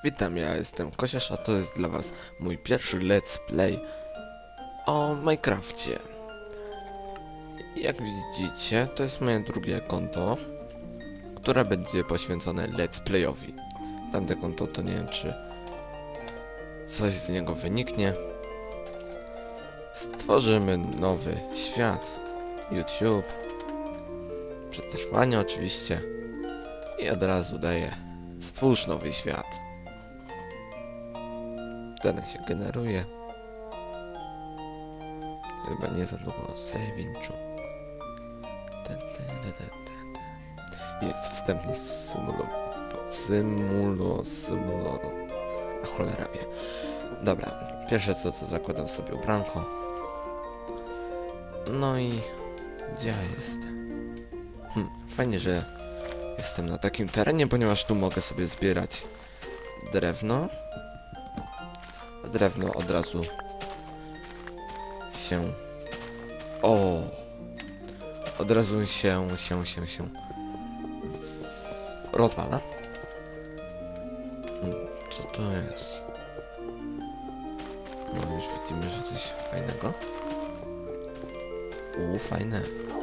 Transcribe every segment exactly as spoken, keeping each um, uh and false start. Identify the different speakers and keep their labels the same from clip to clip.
Speaker 1: Witam, ja jestem Kosiarz, a to jest dla was mój pierwszy let's play o Minecrafcie. Jak widzicie, to jest moje drugie konto, które będzie poświęcone let's playowi. Tamte konto to nie wiem, czy coś z niego wyniknie. Stworzymy nowy świat, YouTube, przetrwanie oczywiście i od razu daję stwórz nowy świat. Teraz się generuje. Chyba nie za długo saving. Jest wstępny symulo... Symulo... Symulo... A cholera wie. Dobra, pierwsze co, co zakładam sobie ubranko. No i... Gdzie ja jestem? Hm, fajnie, że jestem na takim terenie, ponieważ tu mogę sobie zbierać drewno. Drewno od razu się... O! Od razu się, się, się, się... rozwala. Hmm, co to jest? No już widzimy, że coś fajnego. U, fajne.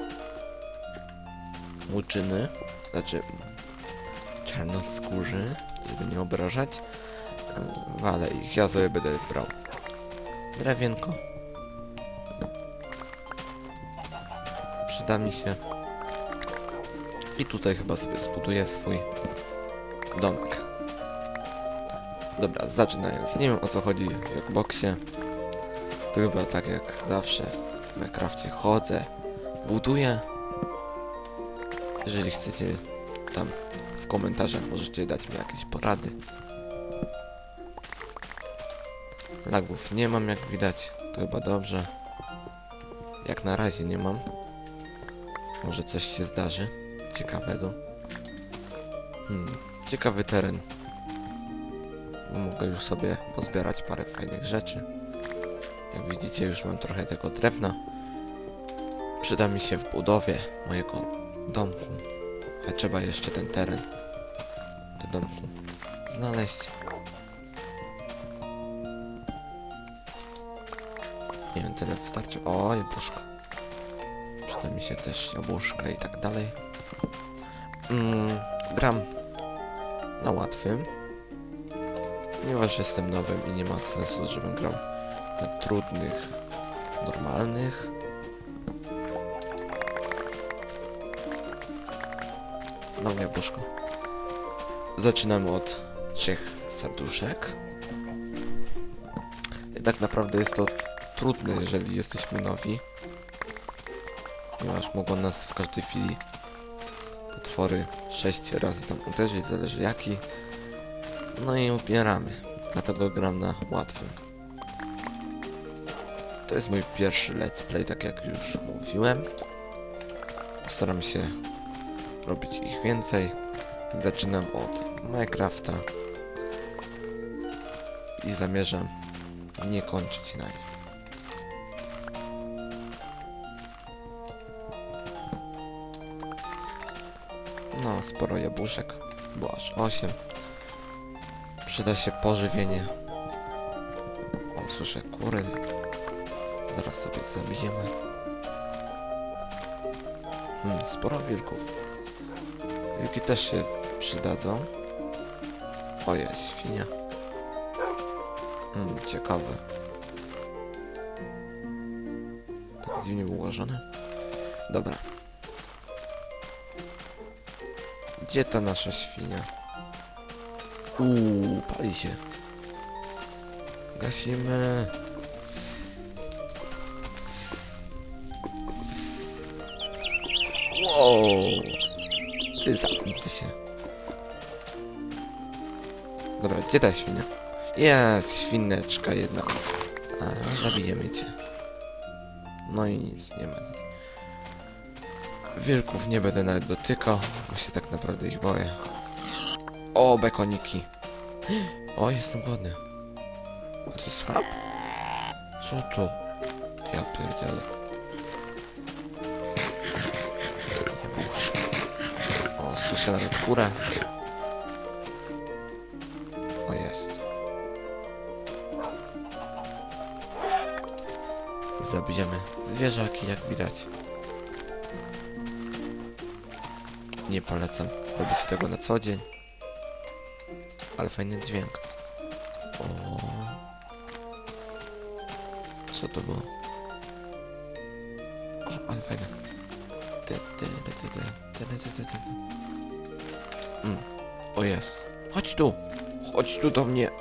Speaker 1: Łuczyny. Znaczy... czarnoskórzy, żeby nie obrażać. Walę ich, ja sobie będę brał drewienko. Przyda mi się. I tutaj chyba sobie zbuduję swój domek. Dobra, zaczynając. Nie wiem, o co chodzi w Jackboxie. To chyba tak jak zawsze w Minecrafcie chodzę, buduję. Jeżeli chcecie tam w komentarzach, możecie dać mi jakieś porady. Lagów nie mam, jak widać, to chyba dobrze. Jak na razie nie mam. Może coś się zdarzy ciekawego. Hmm, ciekawy teren. Mogę już sobie pozbierać parę fajnych rzeczy. Jak widzicie, już mam trochę tego drewna. Przyda mi się w budowie mojego domku. A trzeba jeszcze ten teren do domku znaleźć. Nie wiem, tyle wystarczy. O, jabłuszko. Przyda mi się też jabłuszka i tak dalej. Mm, gram na łatwym. Ponieważ jestem nowym i nie ma sensu, żebym grał na trudnych, normalnych. No, jabłuszko. Zaczynamy od trzech serduszek. I tak naprawdę jest to trudne, jeżeli jesteśmy nowi, ponieważ mogą nas w każdej chwili potwory sześć razy tam uderzyć, zależy jaki. No i umieramy, dlatego gram na łatwym. To jest mój pierwszy let's play, tak jak już mówiłem. Postaram się robić ich więcej. Zaczynam od Minecrafta i zamierzam nie kończyć na nim. No, sporo jabłuszek, bo aż osiem. Przyda się pożywienie. O, słyszę kury. Zaraz sobie zabijemy. Hmm, sporo wilków. Wilki też się przydadzą. O, jest świnia. Hmm, ciekawe. Tak dziwnie ułożone. Dobra. Gdzie ta nasza świnia? Uuu, pali się. Gasimy. Wow. Ty zamknij się. Dobra, gdzie ta świnia? Jest świneczka jedna. A, zabijemy cię. No i nic, nie ma z niej. Wilków nie będę nawet dotykał, bo się tak naprawdę ich boję. O, bekoniki. O, jestem głodny. A to jest chleb? Co to? Ja pierdzielę. Jabłuszko. O, słyszę nawet kurę. O, jest. zabijemy zwierzaki, jak widać. Nie polecam robić tego na co dzień. Ale fajny dźwięk. O, co to było? O, ale fajne. Mm. O, jest. Chodź tu. Chodź tu do mnie.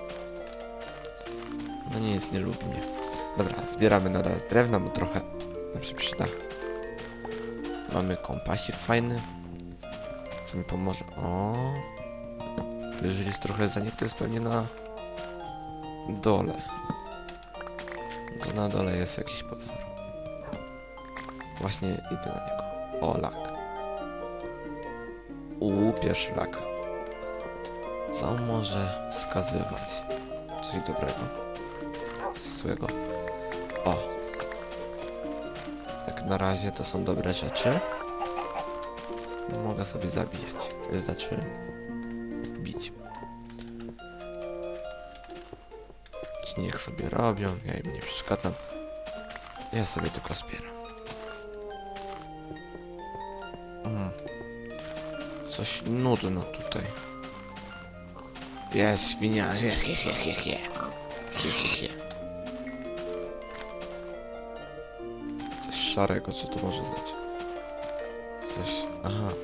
Speaker 1: No nie jest, nie lubi mnie. Dobra, zbieramy nadal drewna, bo trochę nam się przyda. Mamy kompasik fajny. Co mi pomoże? O, to jeżeli jest trochę za nich, to jest pewnie na dole. To na dole jest jakiś potwór. Właśnie idę na niego. O, lak. Uuu, pierwszy lak. Co może wskazywać? Coś dobrego. Coś złego. O. Jak na razie to są dobre rzeczy. Mogę sobie zabijać. Znaczy... bić. Ci niech sobie robią, ja im nie przeszkadzam. Ja sobie tylko zbieram. Mm. Coś nudno tutaj. Jest świnia. He, he, he, he, he. He, he, he. Coś szarego, co to może znać? Coś... aha.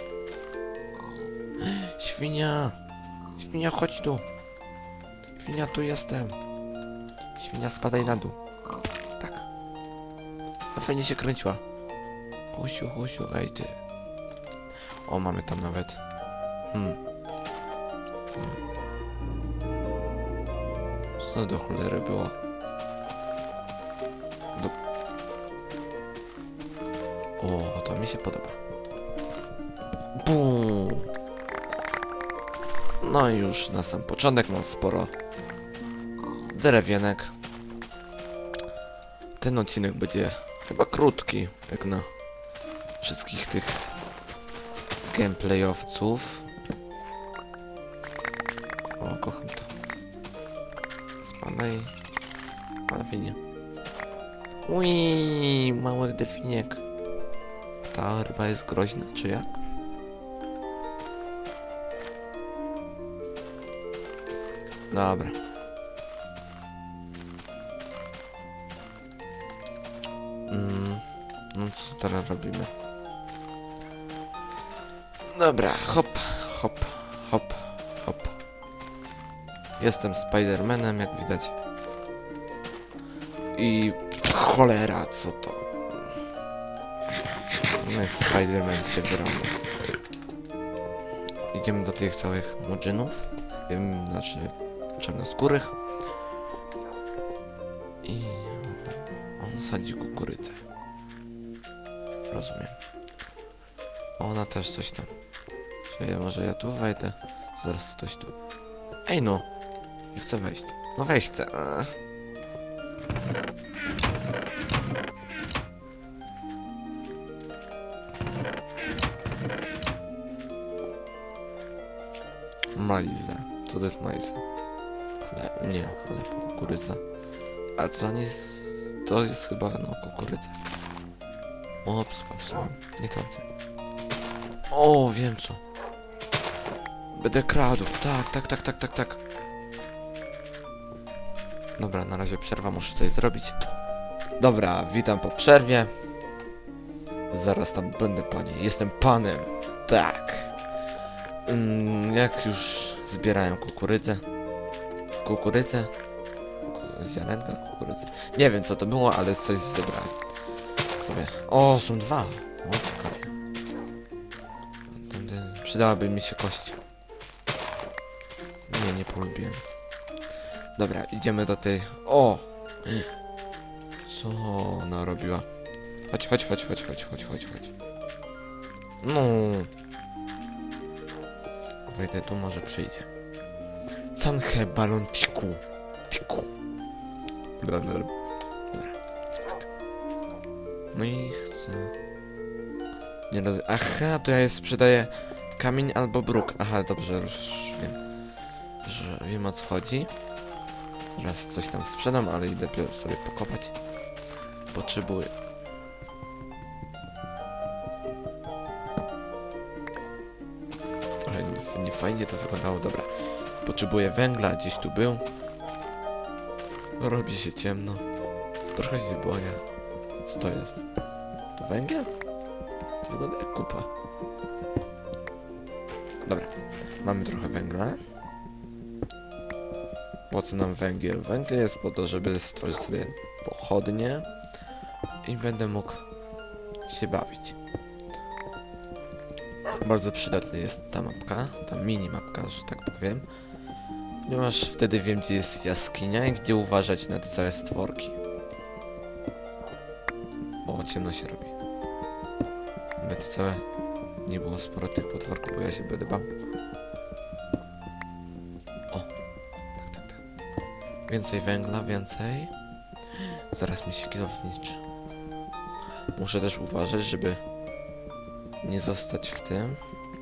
Speaker 1: Świnia! Świnia, chodź tu! Świnia, tu jestem! Świnia, spadaj na dół. Tak. No fajnie się kręciła. Husiu, husiu, ej ty. O, mamy tam nawet... Hmm. hmm. Co do cholery było? Do... O, to mi się podoba. Bum! No i już na sam początek mam sporo drewienek. Ten odcinek będzie chyba krótki, jak na wszystkich tych gameplayowców. O, kocham to. Spadaj. Ale fajnie. Ui, mały delfiniek. Ta ryba jest groźna, czy jak? Dobra. Mm, no co teraz robimy? Dobra, hop, hop, hop, hop. Jestem Spidermanem, jak widać. I cholera, co to? No jest Spiderman się wyrąbał. Idziemy do tych całych murzynów. Wiem, znaczy czarnoskórych. I on sadzi kukurydzę. Rozumiem. Ona też coś tam. Czy ja może ja tu wejdę? Zaraz ktoś tu. Ej no! Ja chcę wejść. No wejść chcę. A. Maliza. Co to jest maliza? Chleb. Nie, chleb, kukurydza. A co oni z... To jest chyba, no, kukurydza. Ops, popsułam. Niechcący. O, wiem co. Będę kradł. Tak, tak, tak, tak, tak, tak. Dobra, na razie przerwa, muszę coś zrobić. Dobra, witam po przerwie. Zaraz tam będę, panie. Jestem panem. Tak. Mm, jak już zbierałem kukurydzę. Kukurydzę? Ziarenka, kukurydzę. Nie wiem co to było, ale coś zebrałem. Sobie. O, są dwa. O, ciekawie. Przydałaby mi się kość. Nie, nie polubiłem. Dobra, idziemy do tej... O! Co ona robiła? Chodź, chodź, chodź, chodź, chodź, chodź, chodź, chodź. No. Wejdę tu, może przyjdzie. Sanhe balon tiku. Tiku. Dobra. Dobra. No i chcę... Nie roz... Aha, to ja je sprzedaję kamień albo bruk. Aha, dobrze, już wiem. Że wiem o co chodzi. Teraz coś tam sprzedam, ale idę sobie pokopać. Potrzebuję. Trochę nie fajnie to wyglądało, dobra. Potrzebuję węgla, gdzieś tu był. Robi się ciemno. Trochę się boję. Co to jest? To węgiel? To wygląda jak kupa. Dobra, mamy trochę węgla. Po co nam węgiel? Węgiel jest po to, żeby stworzyć sobie pochodnie i będę mógł się bawić. Bardzo przydatna jest ta mapka, ta mini mapka, że tak powiem. Ponieważ wtedy wiem, gdzie jest jaskinia i gdzie uważać na te całe stworki. O, ciemno się robi. Aby to całe... Nie było sporo tych potworków, bo ja się będę bał. O! Tak, tak, tak. Więcej węgla, więcej. Zaraz mi się kilo zniszczy. Muszę też uważać, żeby nie zostać w tym.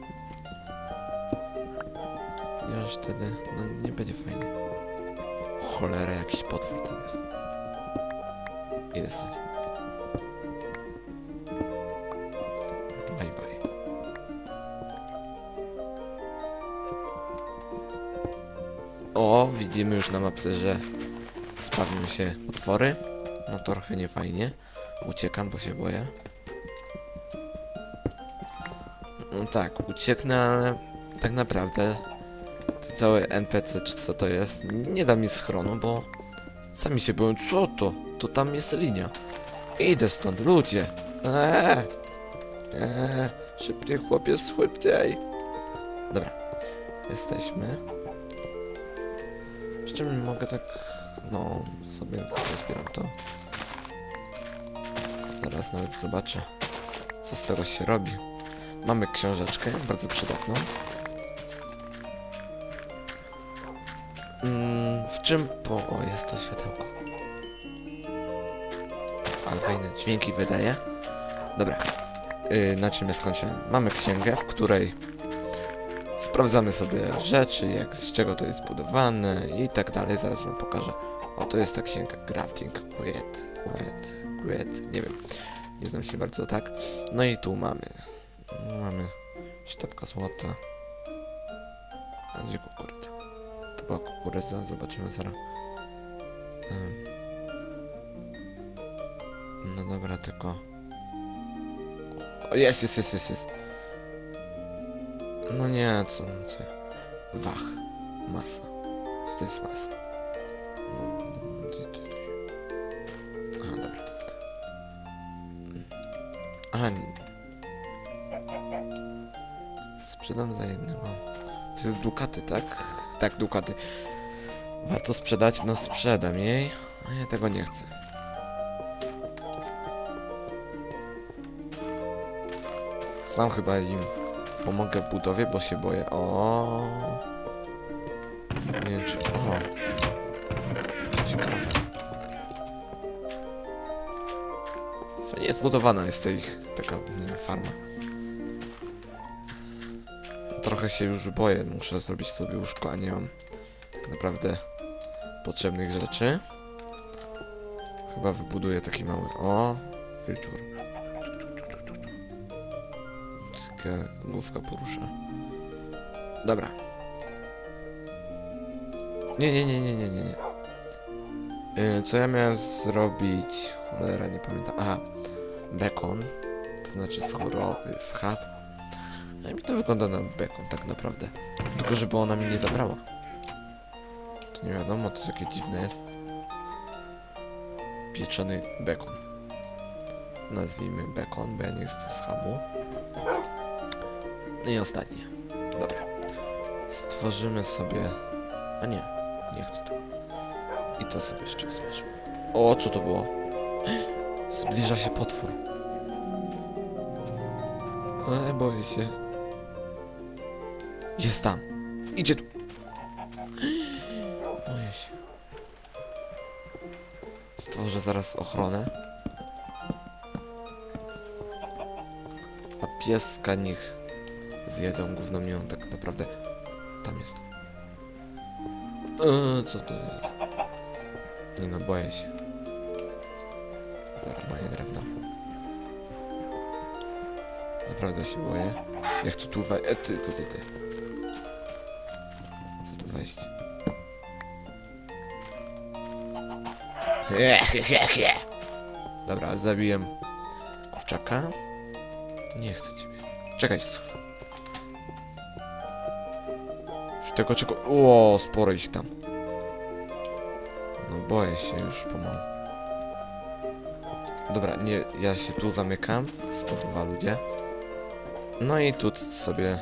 Speaker 1: Ponieważ wtedy, no nie będzie fajnie. Cholera, jakiś potwór tam jest. Idę stać. Bye bye. O, widzimy już na mapce, że spawnią się potwory. No trochę nie fajnie. Uciekam, bo się boję. No tak, ucieknę, ale tak naprawdę to cały N P C, czy co to jest, nie da mi schronu, bo sami się boją. Co to? To tam jest linia. Idę stąd, ludzie. Eee, eee, szybciej, chłopiec, szybciej. Dobra, jesteśmy. Z czym mogę tak, no, sobie zbieram to. Zaraz nawet zobaczę, co z tego się robi. Mamy książeczkę, bardzo przydatną. Mm, w czym po... O, jest to światełko. Ale fajne dźwięki wydaje. Dobra. Yy, na czym ja skończyłem? Mamy księgę, w której sprawdzamy sobie rzeczy, jak, z czego to jest zbudowane i tak dalej. Zaraz wam pokażę. O, to jest ta księga. Crafting, Grid, Grid, Grid, nie wiem. Nie znam się bardzo tak. No i tu mamy. Mamy sztabka złota. A gdzie kukurydza? To była kukurydza, zobaczymy zaraz. Um. No dobra, tylko... O, jest, jest, jest, jest, jest. No nie, co, co? Wach. Masa. Co to jest masa? No, aha, dobra. Aha, nie. Sprzedam za jednego. To jest dukaty, tak? Tak, dukaty. Warto sprzedać? No sprzedam jej. A ja tego nie chcę. Sam chyba im pomogę w budowie, bo się boję. O. Nie wiem czy... O. Ciekawe. Fajnie zbudowana jest ta ich taka, nie wiem, farma. Trochę się już boję, muszę zrobić sobie łóżko, a nie mam tak naprawdę potrzebnych rzeczy. Chyba wybuduję taki mały... O, wieczór. Taka główka porusza. Dobra. Nie, nie, nie, nie, nie, nie, nie. Yy, co ja miałem zrobić? Cholera, nie pamiętam. Aha, bekon. To znaczy surowy schab. A mi to wygląda na bekon tak naprawdę. Tylko żeby ona mi nie zabrała. To nie wiadomo, to takie dziwne jest. Pieczony bekon. Nazwijmy bekon, bo ja nie chcę schabu. No i ostatnie. Dobra. Stworzymy sobie... A nie, nie chcę tego. I to sobie jeszcze smażę. O, co to było? Zbliża się potwór. Ale boję się. Jest tam. Idzie tu. Boję się. Stworzę zaraz ochronę. A pieska niech zjedzą gówno mnie, on tak naprawdę tam jest. Eee, co to jest? Nie no, boję się. Dobra, moje drewno. Naprawdę się boję. Ja chcę tu wejść. E, ty, ty, ty, ty. Chcę tu wejść. Dobra, zabiłem kurczaka. Nie chcę ciebie. Czekaj. Już tego czego... O, sporo ich tam. No boję się już pomału. Dobra, nie, ja się tu zamykam. Spod dwa ludzie. No i tu sobie...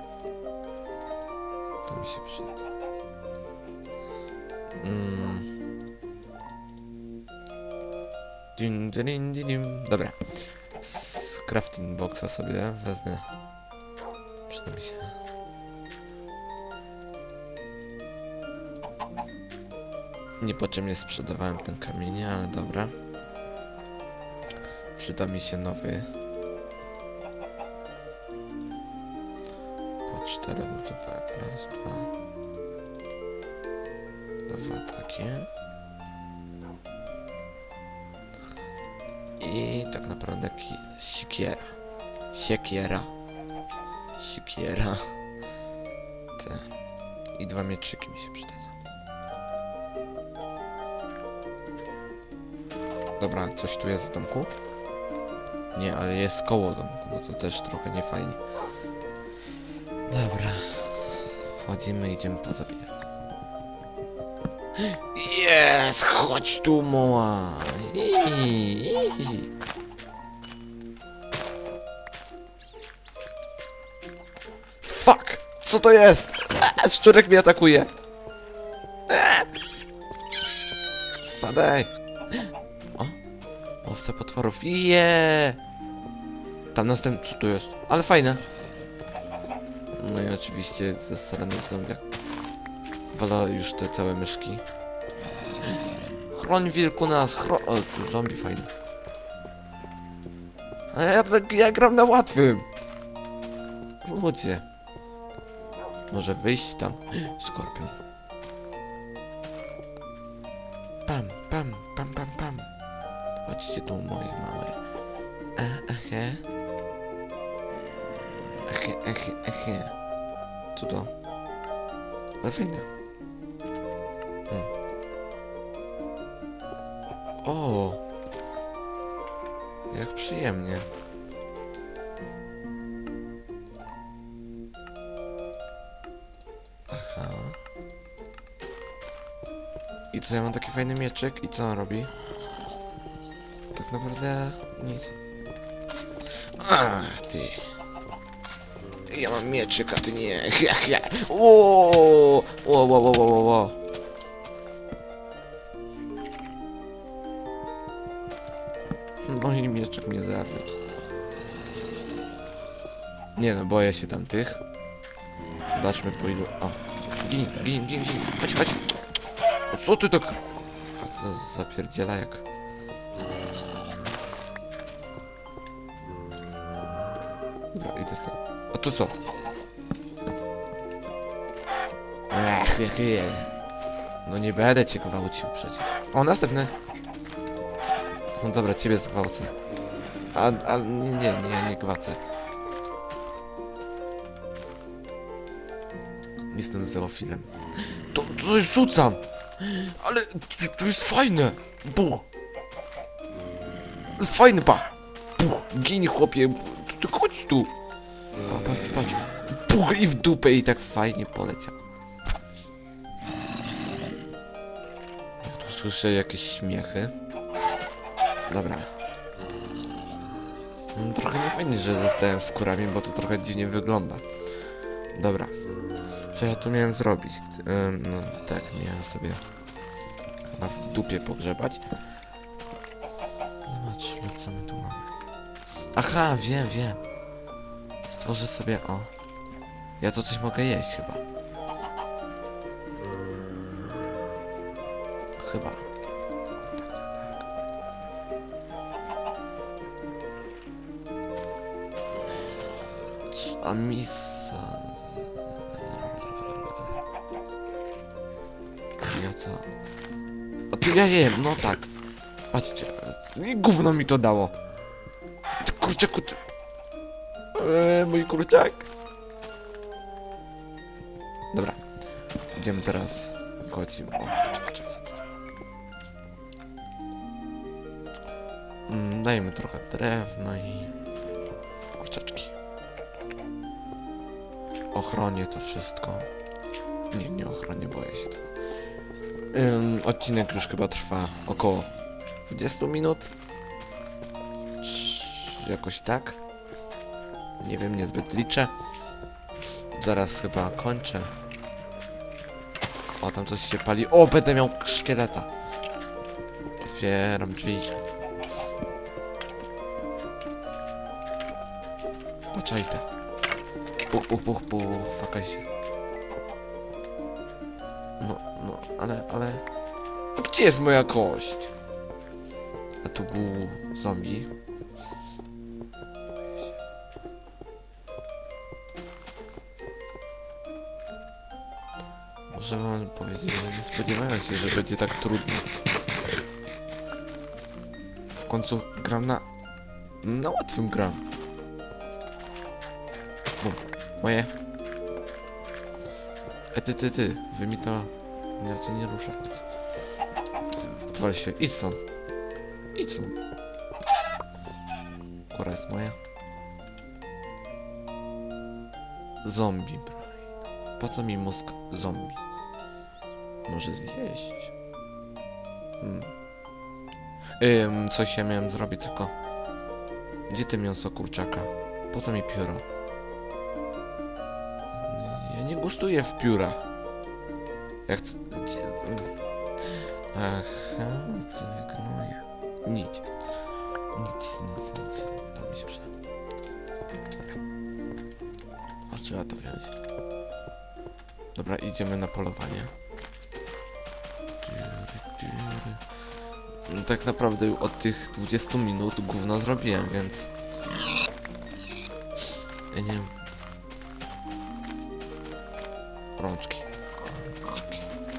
Speaker 1: To mi się przyda. Mm. Din, din, din, din. Dobra. Z crafting boxa sobie wezmę. Przyda mi się. Niepotrzebnie sprzedawałem ten kamień, ale dobra. Przyda mi się nowy. Po cztery, no to tak. Raz, dwa. Dwa takie. I tak naprawdę ki sikiera. Siekiera. Sikiera. Te. I dwa mieczyki mi się przydadzą. Dobra, coś tu jest w domku? Nie, ale jest koło domku, no to też trochę niefajnie. Dobra. Wchodzimy, idziemy pozabijać. Jest! Chodź tu, moła! Fuck! Co to jest? Eee, szczurek mnie atakuje! Eee. Spadaj! O! Owce potworów! Jeee! Tam następny... Co to jest? Ale fajne! No i oczywiście ze strony zombie. Wolę już te całe myszki. Chroń wilku nas, chroń... O, tu zombie fajny. A ja, ja gram na łatwym. Ludzie. Może wyjść tam. Skorpion. Pam, pam, pam, pam, pam. Chodźcie tu, moje małe. E, ehe. Ehe, ehe, ehe. Co to? Ale fajne. Hmm. O! Jak przyjemnie. Aha. I co, ja mam taki fajny mieczek i co on robi? Tak naprawdę nic. Ach, ty. Ja mam mieczyk, a ty nie. Ło, ło, ło, ło, ło, ło. No i mieczek mnie zawiódł. Nie no, boję się tamtych. Zobaczmy po ilu... O! Gin, gin, gin, gin! Chodź, chodź! O co ty tak... A to zapierdziela jak... Dobra, idę stąd. A to co? Ech, ech, ech. No nie będę cię gwałcił przecież. O, następny! No dobra, ciebie zgwałcę. A, a nie, nie, nie, nie gwałcę. Jestem zeofilem. To, to coś rzucam! Ale to, to jest fajne! Buch! Fajny pa! Buch! Gin, chłopie! Ty chodź tu! O, patrz, patrz! Buch i w dupę i tak fajnie poleciał. Ja tu słyszę jakieś śmiechy. Dobra. Trochę niefajnie, że zostałem skórami, bo to trochę dziwnie wygląda. Dobra. Co ja tu miałem zrobić? Ym, no tak, miałem sobie chyba w dupie pogrzebać. Zobaczmy, co my tu mamy. Aha, wiem, wiem. Stworzę sobie, o. Ja to coś mogę jeść chyba. Chyba. A misa... Ja co? A tu ja jem, no tak. Patrzcie, i gówno mi to dało. Ty kurczaku, ty... Eee, mój kurczak. Dobra. Idziemy teraz. Wchodzimy. O, czekaj, czekaj sobie. Mm, dajmy trochę drewna i... kurczaczki. Ochronię to wszystko. Nie, nie ochronię, boję się tego. Ym, odcinek już chyba trwa około dwadzieścia minut. Czy jakoś tak. Nie wiem, niezbyt liczę. Zaraz chyba kończę. O, tam coś się pali. O, będę miał szkieleta. Otwieram drzwi. Patrzajcie. Puch, puch, puch, puch, fakaj się. No, no, ale, ale... No, gdzie jest moja kość? A tu był zombie. Boję się. Muszę wam powiedzieć, że nie spodziewałem się, że będzie tak trudno. W końcu gram na... Na łatwym gram. Bum. Moje. E ty, ty, ty. Wy mi to... Ja cię nie ruszę, więc... Twal się. Idź stąd. Idź stąd. Kora jest moja. Zombie, Brian. Po co mi mózg zombie? Może zjeść? Hmm. Ym, coś ja miałem zrobić, tylko... Gdzie ty mięso kurczaka? Po co mi pióro? Ja nie gustuję w piórach. Ja chcę... Gdzie... Aha, to wyknuję. Nic. Nic, nic, nic. To mi się przyda. Dobra. A trzeba to wziąć. Dobra, idziemy na polowanie. No, tak naprawdę od tych dwudziestu minut gówno zrobiłem, więc... Ja nie wiem. Rączki. Rączki.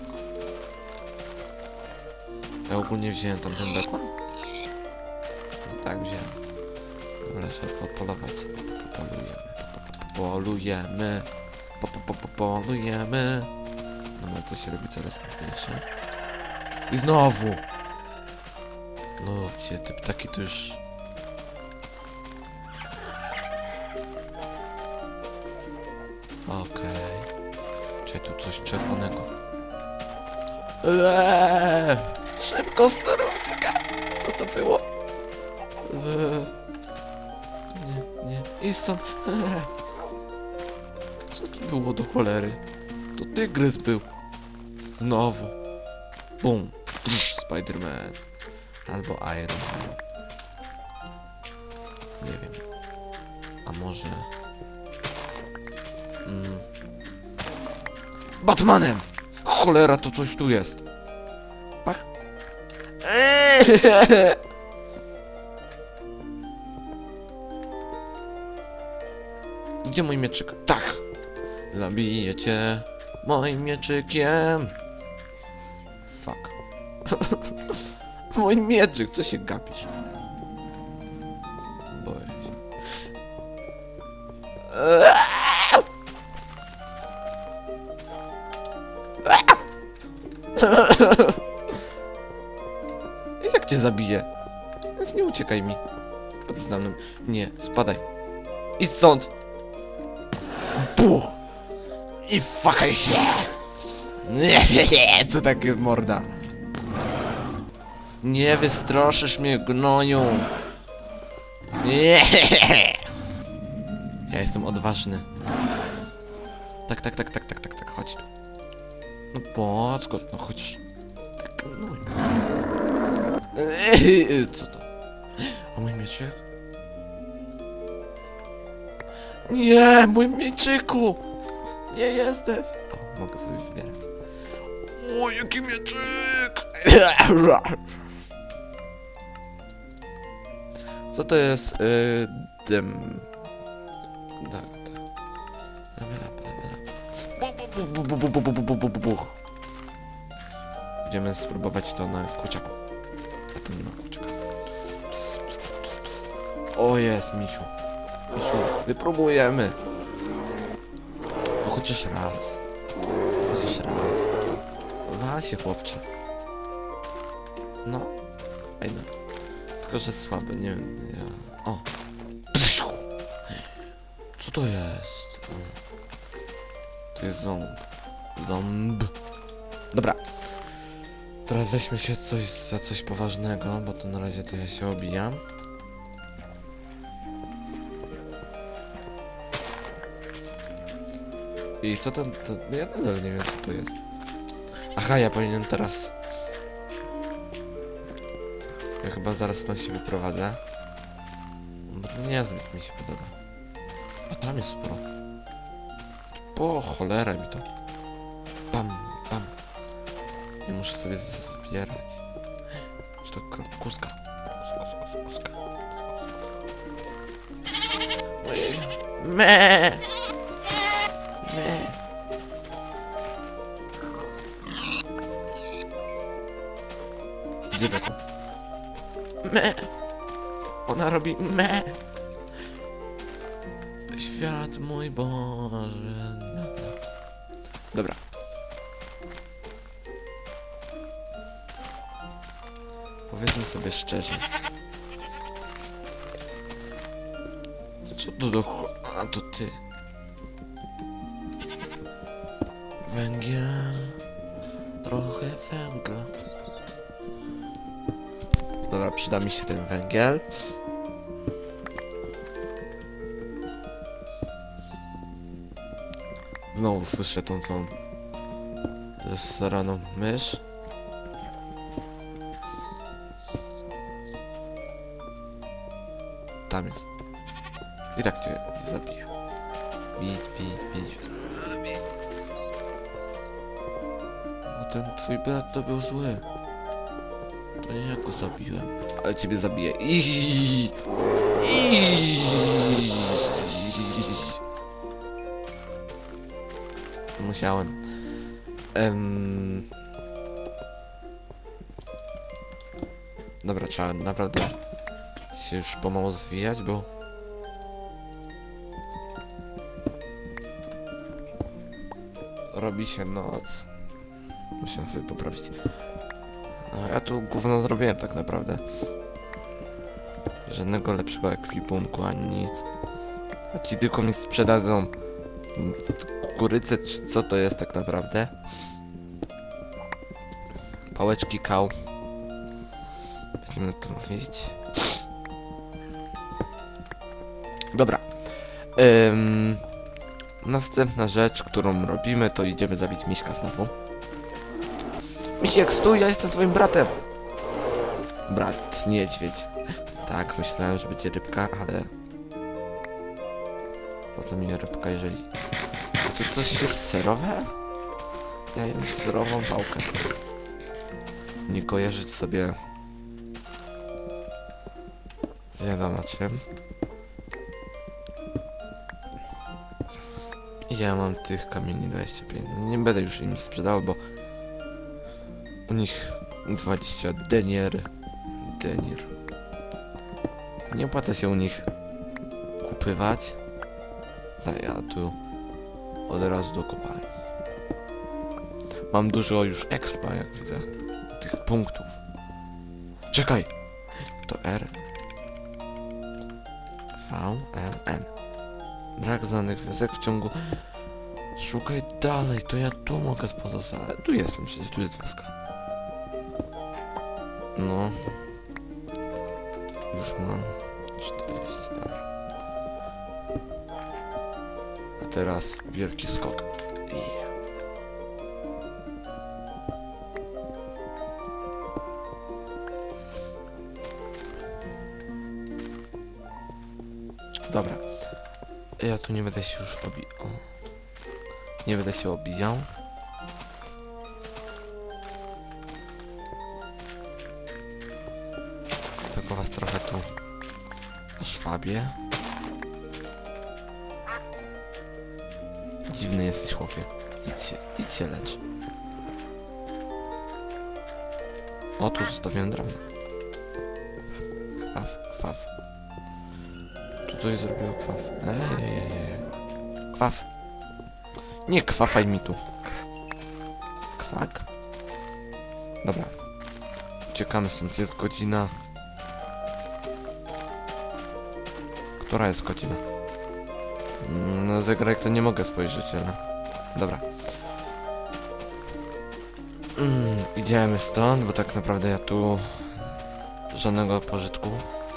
Speaker 1: Ja ogólnie wziąłem tam ten bekon? No tak, wziąłem. Dobra, trzeba polować sobie. Polujemy. Polujemy. Po, po, po, po, polujemy. No ale to się robi coraz trudniejsze. I znowu! No gdzie te ptaki to już... Okej. Okay. Czy tu coś czerwonego? Eee, szybko stary ucieka! Co to było? Eee, nie, nie. I stąd. Eee. Co to było do cholery? To tygrys był. Znowu. Bum. Spider-Man. Albo Iron Man. Nie wiem. A może... Mm. Batmanem! Cholera, to coś tu jest. Pach. Eee! Gdzie mój mieczyk? Tak! Zabiję cię moim mieczykiem. Fuck. Mój mieczyk, co się gapisz? Boję się. I tak cię zabiję. Więc nie uciekaj mi. Chodź za mną. Nie, spadaj. Idź stąd. Buch! I fuckaj się! Nie, co takie morda? Nie wystraszysz mnie, gnoju! Nie! Ja jestem odważny. Tak, tak, tak, tak, tak, tak, tak, chodź tu. No patrz go, no chodź. Tak, gnoju. Co to? A mój mieczek? Nie, mój mieczyku! Nie jesteś! O, mogę sobie wybierać. O, jaki mieczyk! Co to jest? Yy, dym. Tak, tak. Level up, level up. Buch. Idziemy spróbować to na kurczaku. ten na kurczaka. O, jest, misiu. Misiu, wypróbujemy. No chociaż raz. Chociaż raz. Wal się, chłopcze. No. Ej, no. Tylko, że słaby, nie wiem, ja... O! Psiu! Co to jest? O. To jest ząb. Ząb. Dobra. Teraz weźmy się coś za coś poważnego, bo to na razie to ja się obijam. I co to, to... Ja nadal nie wiem, co to jest. Aha, ja powinienem teraz... Ja chyba zaraz stąd się wyprowadzę. Bo to niezbyt mi się podoba. A tam jest sporo. Po cholera mi to. Pam, pam. Ja muszę sobie zbierać. Czy to kuska? Kus, kus, kus, kuska. Kus, kus, kus. Ojej. Me. Me. Gdzie to? Me. Ona robi me. Świat mój Boże. Dobra. Powiedzmy sobie szczerze. Co to do ch... A to ty. Węgiel. Trochę węgla. Dobra, przyda mi się ten węgiel. Znowu słyszę tą całą zesraną mysz. Tam jest. I tak cię zabiję. Bić, bić, bić. A ten twój brat to był zły. To nie ja go zabiłem. Ale ciebie zabiję. Iiii. Iiii. Musiałem. Um... Dobra, trzeba naprawdę się już pomału zwijać, bo... Robi się noc. Musiałem sobie poprawić. A ja tu gówno zrobiłem tak naprawdę. Żadnego lepszego ekwipunku ani nic. A ci tylko mi sprzedadzą kukurydzę, czy co to jest tak naprawdę? Pałeczki kał. Będziemy to mówić. Dobra. Ym, następna rzecz, którą robimy, to idziemy zabić miśka znowu. Misiek, stój, ja jestem twoim bratem. Brat, niedźwiedź. Tak, myślałem, że będzie rybka, ale... Po co mi rybka, jeżeli... A to coś jest serowe? Ja jem serową pałkę. Nie kojarzyć sobie... z wiadomo czym. Ja mam tych kamieni dwadzieścia pięć. Nie będę już im sprzedał, bo... U nich dwadzieścia denier. Denier. Nie opłaca się u nich kupywać. A ja tu od razu do kopalni. Mam dużo już expa, jak widzę. Tych punktów. Czekaj! To R. V, L, N. Brak znanych wniosek w ciągu... Szukaj dalej, to ja tu mogę pozostać. Tu jestem, przecież tu jest wioska. No. Już mam czterdzieści, dobra. A teraz wielki skok. Yeah. Dobra. Ja tu nie będę się już obijał. Nie będę się obijał. Tylko was trochę tu szwabię. Dziwny jesteś, chłopie. Idźcie, idźcie lecz. O, tu zostawiłem drewno. Kwaw, kwaw. Tu coś zrobiło kwaw. Ej, ej, ej, ej. Kwaw. Nie kwafaj mi tu. Kw kwak. Dobra. Uciekamy stąd, jest godzina. Która jest godzina? Na zegarek to nie mogę spojrzeć, ale... Dobra. Mm, idziemy stąd, bo tak naprawdę ja tu... żadnego pożytku.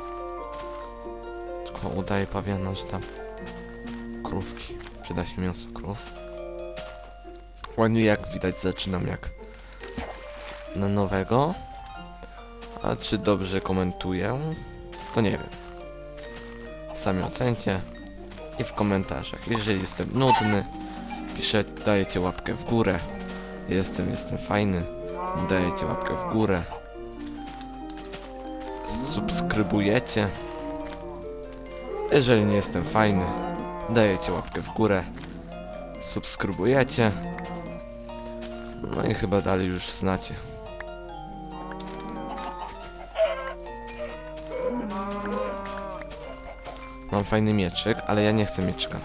Speaker 1: Tylko udaję pawiana, że tam... krówki. Przyda się mięso krów. Ładnie, jak widać, zaczynam jak... na nowego. A czy dobrze komentuję? To nie wiem. Sami ocencie. I w komentarzach. Jeżeli jestem nudny, piszę, dajecie łapkę w górę. Jestem, jestem fajny. Dajecie łapkę w górę. Subskrybujecie. Jeżeli nie jestem fajny, dajecie łapkę w górę. Subskrybujecie. No i chyba dalej już znacie. Mam fajny mieczyk, ale ja nie chcę mieczka.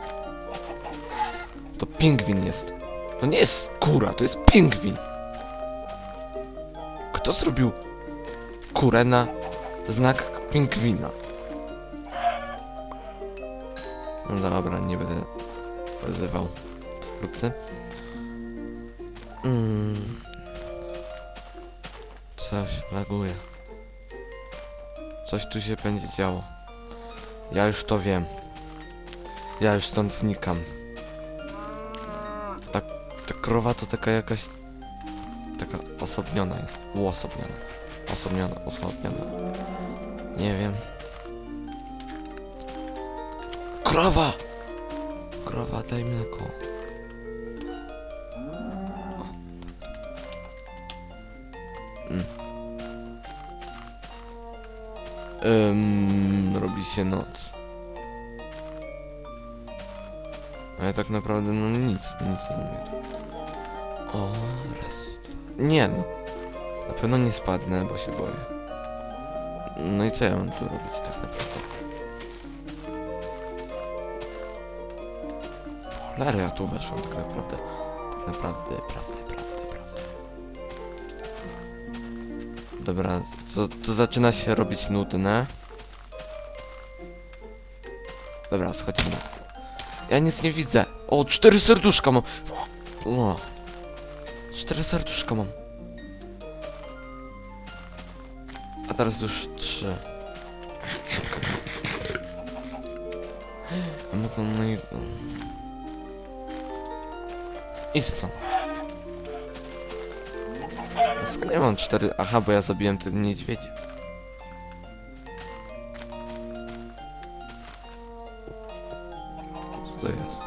Speaker 1: To pingwin jest. To nie jest kura, to jest pingwin. Kto zrobił kurę na znak pingwina? No dobra, nie będę wyzywał twórcy. Mm. Coś laguje. Coś tu się będzie działo. Ja już to wiem. Ja już stąd znikam. Ta, ta krowa to taka jakaś... taka osobniona jest. Uosobniona. Osobniona, osobniona. Nie wiem. Krowa! Krowa, daj mleko. O. Mm. Um, robi się noc. A ja tak naprawdę no nic, nic nie umiem. O, raz, dwa. Nie no. Na pewno nie spadnę, bo się boję. No i co ja mam tu robić tak naprawdę? Cholera, ja tu weszłam tak naprawdę. Tak naprawdę, prawda, prawda, prawda. Dobra, co, to zaczyna się robić nudne. Dobra, schodzimy. Ja nic nie widzę. O, cztery serduszka mam. O, cztery serduszka mam. A teraz już trzy. A mogę no i... I co? Skąd ja mam cztery? Aha, bo ja zabiłem te niedźwiedzie. Co to jest?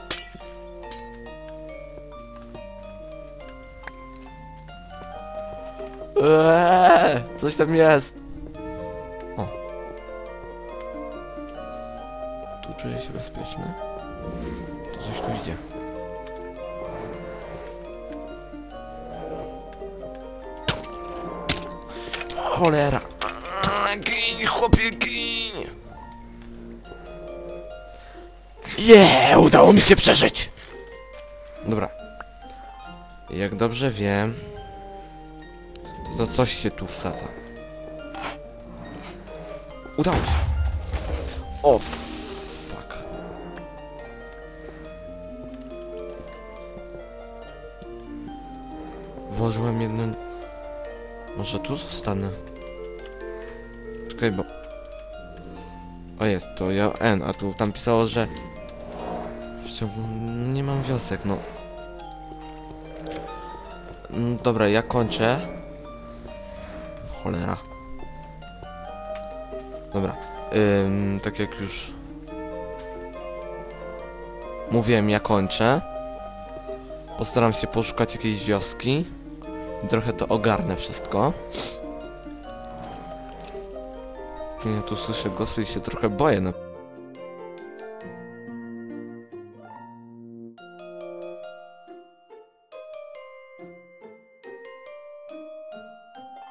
Speaker 1: Eee, coś tam jest. O. Tu czuję się bezpieczny. To coś tu idzie. Cholera. Gin, chłopie, gin. Yeah, udało mi się przeżyć. Dobra. Jak dobrze wiem, to, to coś się tu wsadza. Udało się. O, fuck. Włożyłem jedno... Może tu zostanę. Czekaj, bo... O, jest, to ja N, a tu tam pisało, że... W ciągu... Nie mam wiosek, no. Dobra, ja kończę. Cholera. Dobra. Ym, tak jak już... Mówiłem, ja kończę. Postaram się poszukać jakiejś wioski. I trochę to ogarnę wszystko. Ja tu słyszę głosy i się trochę boję, no.